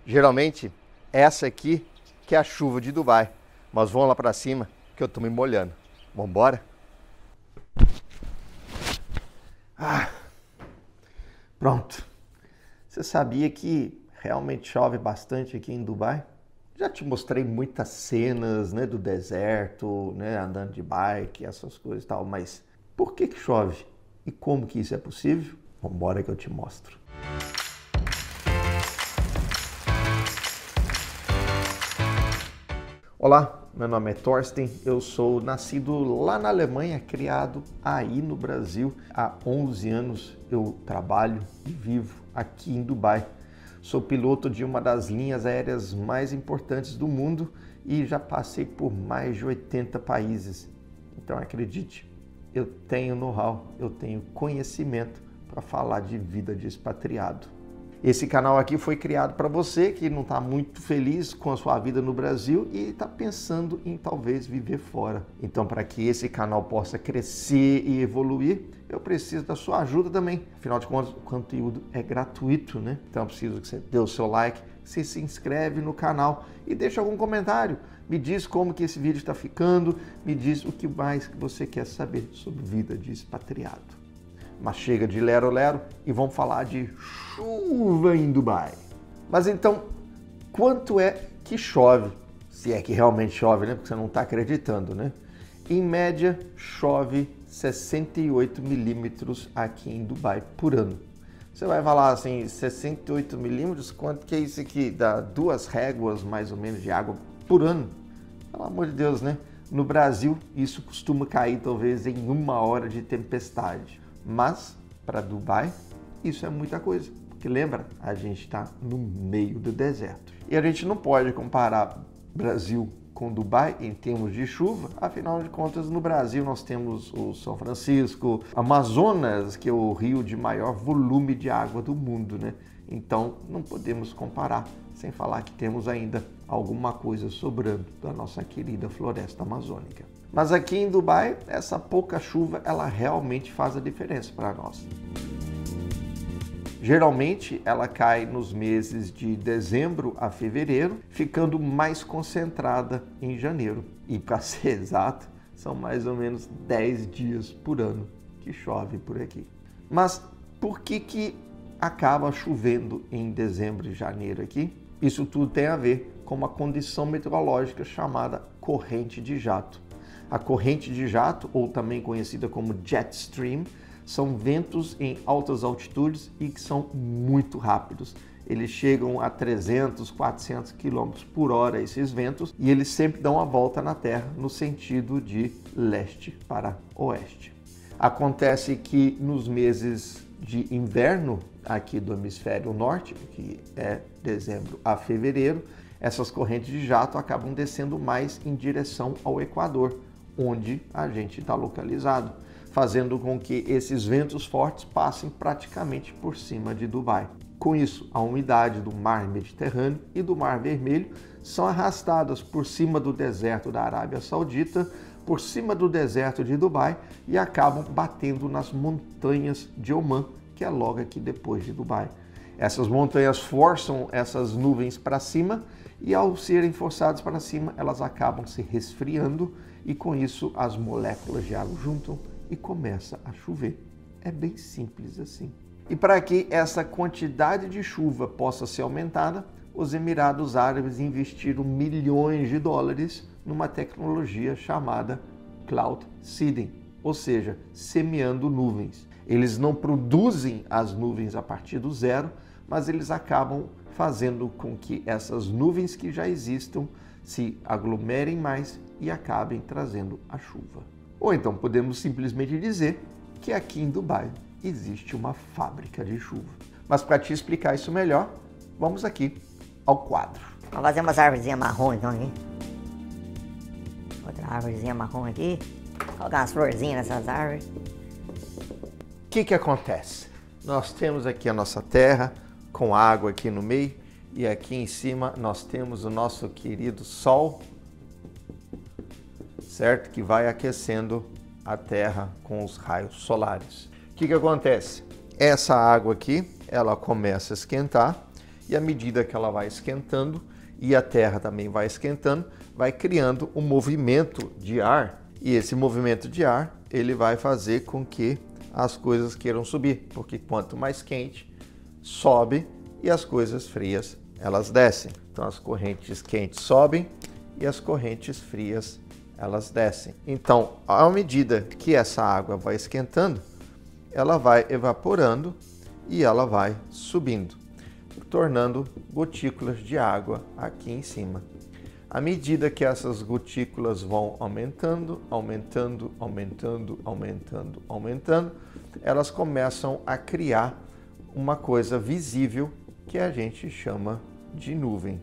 Geralmente, essa aqui que é a chuva de Dubai. Mas vamos lá para cima que eu tô me molhando. Vamos embora? Pronto. Você sabia que realmente chove bastante aqui em Dubai? Já te mostrei muitas cenas, né, do deserto, né, andando de bike, essas coisas e tal, mas por que chove? E como que isso é possível? Vamos embora que eu te mostro. Olá, meu nome é Thorsten, eu sou nascido lá na Alemanha, criado aí no Brasil. Há 11 anos eu trabalho e vivo aqui em Dubai. Sou piloto de uma das linhas aéreas mais importantes do mundo e já passei por mais de 80 países. Então acredite, eu tenho know-how, eu tenho conhecimento para falar de vida de expatriado. Esse canal aqui foi criado para você que não está muito feliz com a sua vida no Brasil e está pensando em talvez viver fora. Então, para que esse canal possa crescer e evoluir, eu preciso da sua ajuda também. Afinal de contas, o conteúdo é gratuito, né? Então, eu preciso que você dê o seu like, você se inscreve no canal e deixa algum comentário. Me diz como que esse vídeo está ficando, me diz o que mais que você quer saber sobre vida de expatriado. Mas chega de lero-lero e vamos falar de chuva em Dubai. Mas então, quanto é que chove? Se é que realmente chove, né? Porque você não está acreditando, né? Em média, chove 68 milímetros aqui em Dubai por ano. Você vai falar assim, 68 milímetros, quanto que é isso aqui? Dá 2 réguas mais ou menos de água por ano? Pelo amor de Deus, né? No Brasil, isso costuma cair talvez em 1 hora de tempestade. Mas, para Dubai, isso é muita coisa. Porque lembra, a gente está no meio do deserto. E a gente não pode comparar Brasil com Dubai em termos de chuva. Afinal de contas, no Brasil nós temos o São Francisco, Amazonas, que é o rio de maior volume de água do mundo, né? Então, não podemos comparar, sem falar que temos ainda alguma coisa sobrando da nossa querida floresta amazônica. Mas aqui em Dubai, essa pouca chuva, ela realmente faz a diferença para nós. Geralmente, ela cai nos meses de dezembro a fevereiro, ficando mais concentrada em janeiro. E para ser exato, são mais ou menos 10 dias por ano que chove por aqui. Mas por que acaba chovendo em dezembro e janeiro aqui? Isso tudo tem a ver com uma condição meteorológica chamada corrente de jato. A corrente de jato, ou também conhecida como jet stream, são ventos em altas altitudes e que são muito rápidos. Eles chegam a 300, 400 km por hora, esses ventos, e eles sempre dão a volta na Terra no sentido de leste para oeste. Acontece que nos meses de inverno aqui do hemisfério norte, que é dezembro a fevereiro, essas correntes de jato acabam descendo mais em direção ao Equador, onde a gente está localizado, fazendo com que esses ventos fortes passem praticamente por cima de Dubai. Com isso, a umidade do mar Mediterrâneo e do mar Vermelho são arrastadas por cima do deserto da Arábia Saudita, por cima do deserto de Dubai e acabam batendo nas montanhas de Oman, que é logo aqui depois de Dubai. Essas montanhas forçam essas nuvens para cima e ao serem forçadas para cima, elas acabam se resfriando e com isso as moléculas de água juntam e começa a chover. É bem simples assim. E para que essa quantidade de chuva possa ser aumentada, os Emirados Árabes investiram milhões de dólares numa tecnologia chamada Cloud Seeding, ou seja, semeando nuvens. Eles não produzem as nuvens a partir do zero, mas eles acabam fazendo com que essas nuvens que já existam se aglomerem mais e acabem trazendo a chuva. Ou então podemos simplesmente dizer que aqui em Dubai existe uma fábrica de chuva. Mas para te explicar isso melhor, vamos aqui ao quadro. Vamos fazer umas árvorezinhas marrom então aqui. Outra árvorezinha marrom aqui. Colocar umas florzinhas nessas árvores. O que acontece? Nós temos aqui a nossa terra com água aqui no meio e aqui em cima nós temos o nosso querido Sol, certo? Que vai aquecendo a terra com os raios solares. O que acontece? Essa água aqui, ela começa a esquentar e à medida que ela vai esquentando e a terra também vai esquentando, vai criando um movimento de ar, e esse movimento de ar ele vai fazer com que as coisas queiram subir, porque quanto mais quente, sobe e as coisas frias elas descem. Então as correntes quentes sobem e as correntes frias elas descem. Então, à medida que essa água vai esquentando, ela vai evaporando e ela vai subindo, tornando gotículas de água aqui em cima. À medida que essas gotículas vão aumentando, aumentando, aumentando, aumentando, aumentando, elas começam a criar uma coisa visível que a gente chama de nuvem.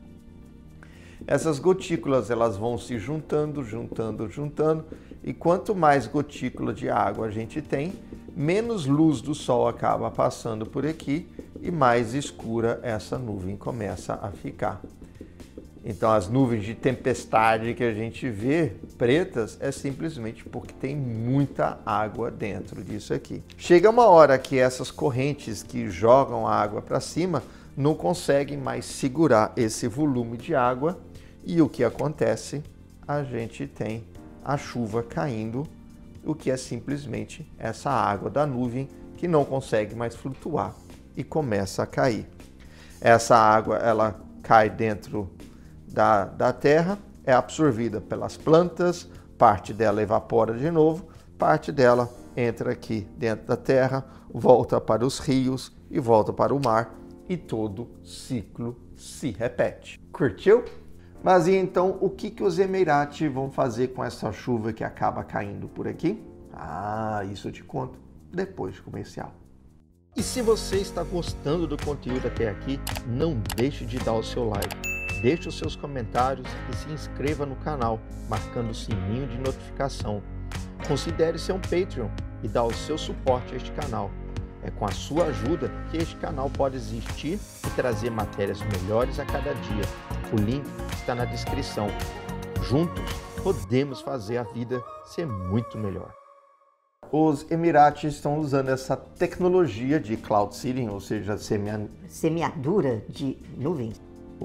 Essas gotículas elas vão se juntando, juntando, juntando, e quanto mais gotícula de água a gente tem, menos luz do sol acaba passando por aqui e mais escura essa nuvem começa a ficar. Então as nuvens de tempestade que a gente vê pretas é simplesmente porque tem muita água dentro disso aqui. Chega uma hora que essas correntes que jogam a água para cima não conseguem mais segurar esse volume de água e o que acontece? A gente tem a chuva caindo, o que é simplesmente essa água da nuvem que não consegue mais flutuar e começa a cair. Essa água ela cai dentro da terra, é absorvida pelas plantas, parte dela evapora de novo, parte dela entra aqui dentro da terra, volta para os rios e volta para o mar e todo ciclo se repete. Curtiu? Mas e então o que os Emirates vão fazer com essa chuva que acaba caindo por aqui? Ah, isso eu te conto depois do comercial. E se você está gostando do conteúdo até aqui, não deixe de dar o seu like, deixe os seus comentários e se inscreva no canal, marcando o sininho de notificação. Considere ser um Patreon e dar o seu suporte a este canal. É com a sua ajuda que este canal pode existir e trazer matérias melhores a cada dia. O link está na descrição. Juntos, podemos fazer a vida ser muito melhor. Os Emirates estão usando essa tecnologia de cloud seeding, ou seja, semeadura de nuvens.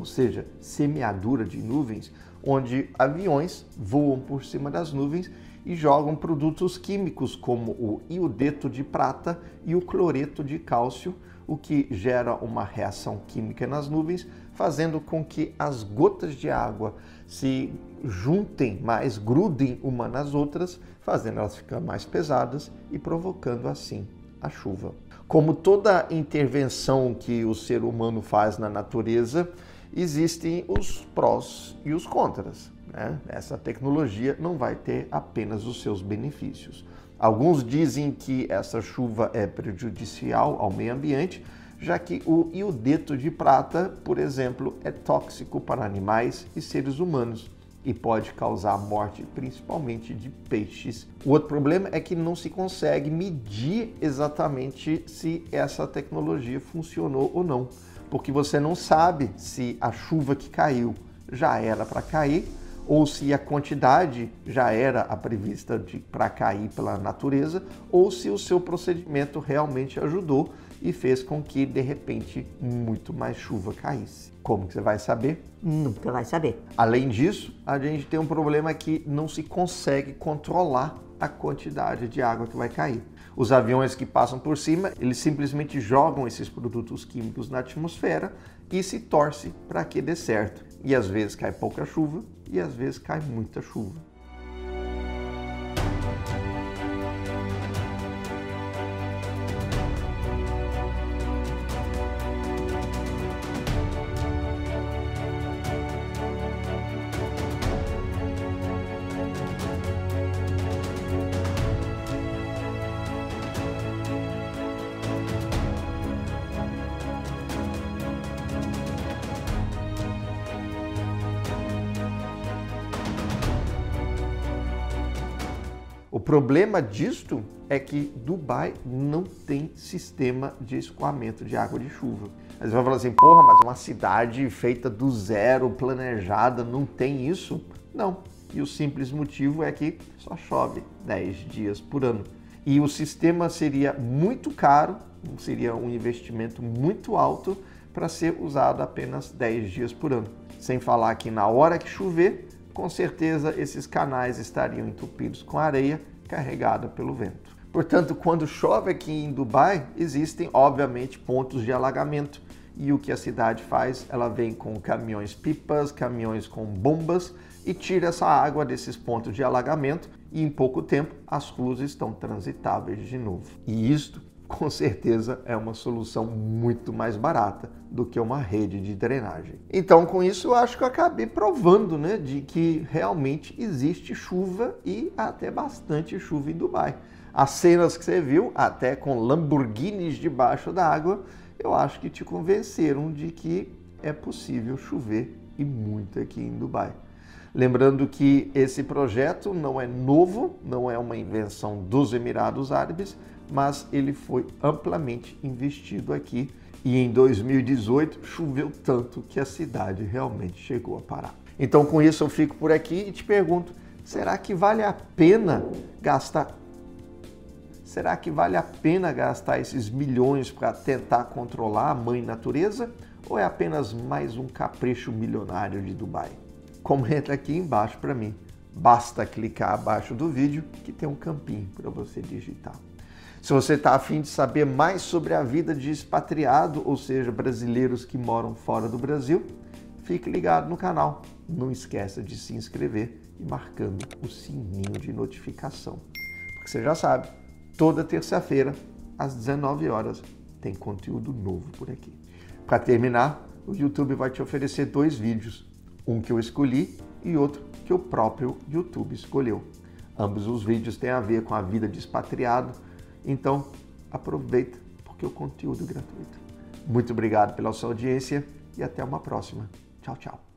Onde aviões voam por cima das nuvens e jogam produtos químicos como o iodeto de prata e o cloreto de cálcio, o que gera uma reação química nas nuvens, fazendo com que as gotas de água se juntem mais, grudem uma nas outras, fazendo elas ficar mais pesadas e provocando assim a chuva. Como toda intervenção que o ser humano faz na natureza, existem os prós e os contras, né? Essa tecnologia não vai ter apenas os seus benefícios. Alguns dizem que essa chuva é prejudicial ao meio ambiente, já que o iodeto de prata, por exemplo, é tóxico para animais e seres humanos e pode causar morte, principalmente de peixes. O outro problema é que não se consegue medir exatamente se essa tecnologia funcionou ou não, porque você não sabe se a chuva que caiu já era para cair ou se a quantidade já era a prevista para cair pela natureza, ou se o seu procedimento realmente ajudou e fez com que, de repente, muito mais chuva caísse. Como que você vai saber? Nunca vai saber. Além disso, a gente tem um problema que não se consegue controlar a quantidade de água que vai cair. Os aviões que passam por cima, eles simplesmente jogam esses produtos químicos na atmosfera e se torce para que dê certo. E às vezes cai pouca chuva e às vezes cai muita chuva. O problema disto é que Dubai não tem sistema de escoamento de água de chuva. Aí você vai falar assim, porra, mas uma cidade feita do zero, planejada, não tem isso? Não. E o simples motivo é que só chove 10 dias por ano. E o sistema seria muito caro, seria um investimento muito alto para ser usado apenas 10 dias por ano. Sem falar que na hora que chover, com certeza esses canais estariam entupidos com areia carregada pelo vento. Portanto, quando chove aqui em Dubai, existem obviamente pontos de alagamento. E o que a cidade faz? Ela vem com caminhões-pipas, caminhões com bombas e tira essa água desses pontos de alagamento e em pouco tempo as ruas estão transitáveis de novo. E isto, com certeza, é uma solução muito mais barata do que uma rede de drenagem. Então, com isso, eu acho que eu acabei provando, né, de que realmente existe chuva e até bastante chuva em Dubai. As cenas que você viu, até com Lamborghinis debaixo da água, eu acho que te convenceram de que é possível chover e muito aqui em Dubai. Lembrando que esse projeto não é novo, não é uma invenção dos Emirados Árabes, mas ele foi amplamente investido aqui e em 2018 choveu tanto que a cidade realmente chegou a parar. Então com isso eu fico por aqui e te pergunto, será que vale a pena gastar esses milhões para tentar controlar a mãe natureza? Ou é apenas mais um capricho milionário de Dubai? Comenta aqui embaixo para mim. Basta clicar abaixo do vídeo que tem um campinho para você digitar. Se você está a fim de saber mais sobre a vida de expatriado, ou seja, brasileiros que moram fora do Brasil, fique ligado no canal. Não esqueça de se inscrever e marcando o sininho de notificação. Porque você já sabe, toda terça-feira, às 19 horas, tem conteúdo novo por aqui. Para terminar, o YouTube vai te oferecer 2 vídeos, um que eu escolhi e outro que o próprio YouTube escolheu. Ambos os vídeos têm a ver com a vida de expatriado, então aproveita porque o conteúdo é gratuito. Muito obrigado pela sua audiência e até uma próxima. Tchau, tchau.